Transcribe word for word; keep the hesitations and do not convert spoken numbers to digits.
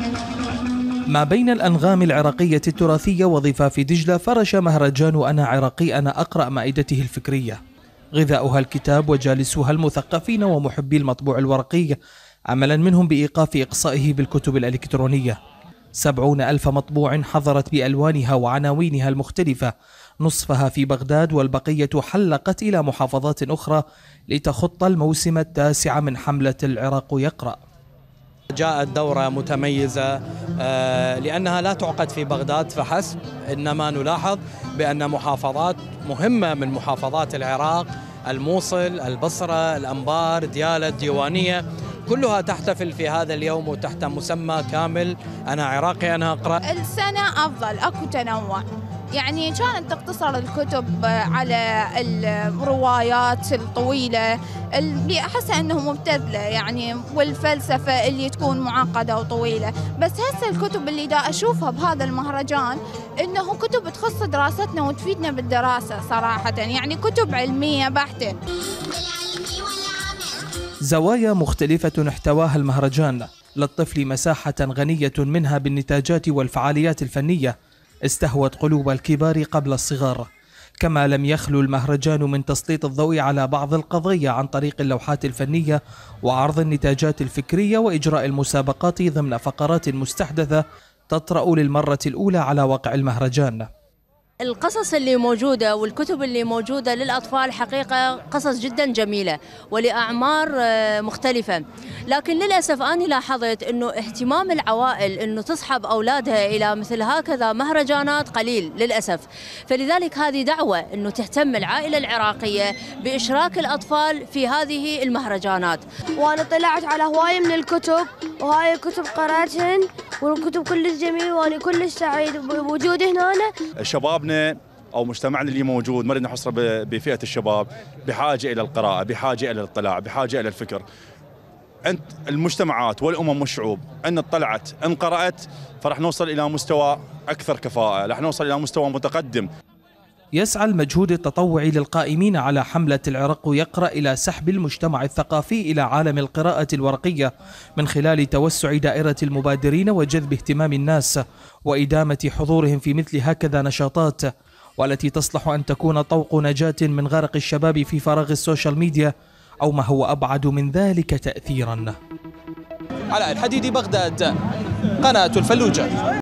ما بين الأنغام العراقية التراثية وضفاف دجلة فرش مهرجان أنا عراقي أنا أقرأ مائدته الفكرية، غذاؤها الكتاب وجالسوها المثقفين ومحبي المطبوع الورقي، عملا منهم بإيقاف إقصائه بالكتب الإلكترونية. سبعون ألف مطبوع حضرت بألوانها وعناوينها المختلفة، نصفها في بغداد والبقية حلقت إلى محافظات أخرى لتخط الموسم التاسع من حملة العراق يقرأ. جاءت دورة متميزة لأنها لا تعقد في بغداد فحسب، إنما نلاحظ بأن محافظات مهمة من محافظات العراق، الموصل، البصرة، الأنبار، ديالى، الديوانية، كلها تحتفل في هذا اليوم وتحت مسمى كامل أنا عراقي أنا أقرأ. السنة أفضل، أكو تنوع، يعني كانت تقتصر الكتب على الروايات الطويلة اللي أحسها أنه مبتذلة يعني، والفلسفة اللي تكون معقدة وطويلة، بس هسه الكتب اللي دا أشوفها بهذا المهرجان أنه كتب تخص دراستنا وتفيدنا بالدراسة صراحة، يعني كتب علمية بحتة. زوايا مختلفة احتواها المهرجان، للطفل مساحة غنية منها بالنتاجات والفعاليات الفنية استهوت قلوب الكبار قبل الصغار، كما لم يخلو المهرجان من تسليط الضوء على بعض القضايا عن طريق اللوحات الفنية وعرض النتاجات الفكرية وإجراء المسابقات ضمن فقرات مستحدثة تطرأ للمرة الأولى على واقع المهرجان. القصص اللي موجودة والكتب اللي موجودة للأطفال حقيقة قصص جدا جميلة ولأعمار مختلفة، لكن للأسف أنا لاحظت أنه اهتمام العوائل أنه تصحب أولادها إلى مثل هكذا مهرجانات قليل للأسف، فلذلك هذه دعوة أنه تهتم العائلة العراقية بإشراك الأطفال في هذه المهرجانات. وأنا طلعت على هواية من الكتب وهاي الكتب قرأتهن والكتب كلش جميل وأنا كلش سعيد بوجودي هنا. شبابنا أو مجتمعنا اللي موجود ما نريد نحصره بفئة الشباب، بحاجة إلى القراءة، بحاجة إلى الاطلاع، بحاجة إلى الفكر. أنت المجتمعات والأمم والشعوب أن اطلعت أن قرأت فرح نوصل إلى مستوى أكثر كفاءة، رح نوصل إلى مستوى متقدم. يسعى المجهود التطوعي للقائمين على حملة العراق يقرأ إلى سحب المجتمع الثقافي إلى عالم القراءة الورقية من خلال توسع دائرة المبادرين وجذب اهتمام الناس وإدامة حضورهم في مثل هكذا نشاطات، والتي تصلح أن تكون طوق نجاة من غرق الشباب في فراغ السوشيال ميديا أو ما هو أبعد من ذلك تأثيرا. علاء الحديدي، بغداد، قناة الفلوجة.